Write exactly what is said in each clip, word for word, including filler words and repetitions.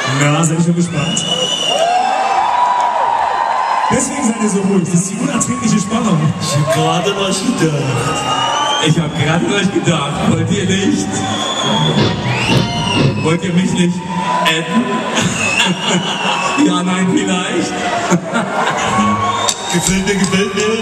Na, seid ihr schon gespannt? Deswegen seid ihr so ruhig, das ist die unerträgliche Spannung. Ich hab gerade an euch gedacht. Ich hab gerade an euch gedacht, wollt ihr nicht? Wollt ihr mich nicht adden? Ja, nein, vielleicht. Gefällt mir, gefällt mir.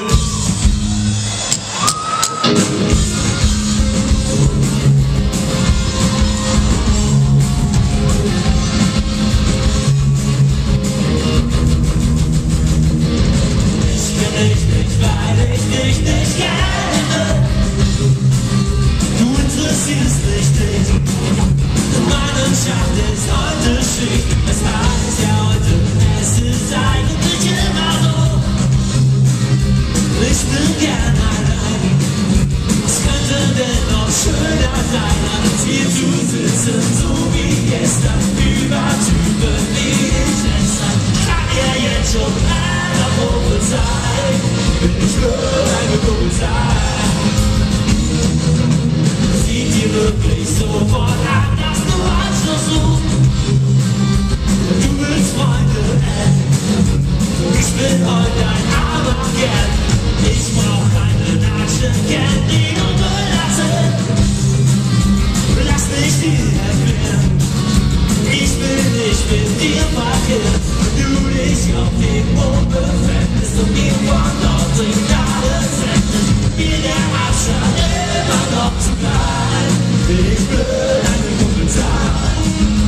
Wirklich sofort an, dass du Anschluss suchst. Du willst Freunde, äh. Ich bin heute dein armer Geld. Ich brauch keine Action, Geld, die du belassen. Lass mich dir erklären. Ich bin nicht mit dir verkehrt. Du dich auf dem Mond befändest und mir von dort Signale sendest. Mir der Abstand immer noch zu klein. Ich will eine Kumpel sein.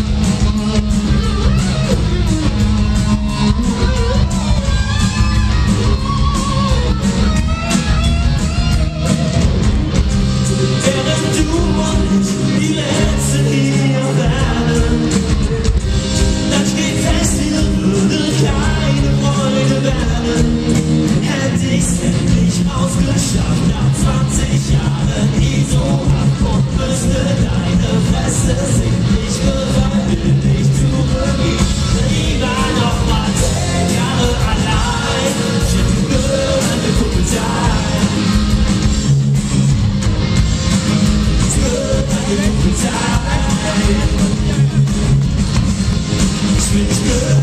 Während du und ich die Letzten hier werden, dann steht fest, hier würde keine Freude werden. Hätte ich's endlich ausgeschafft, nach zwanzig Jahren ISO ab und müsste deine Fresse sich nicht gewöhnen, dich zurückgeben. Lieber noch mal zehn Jahre allein, shit, du würdest eine Kumpel sein. Ich würde eine Kumpel sein. Ich will nicht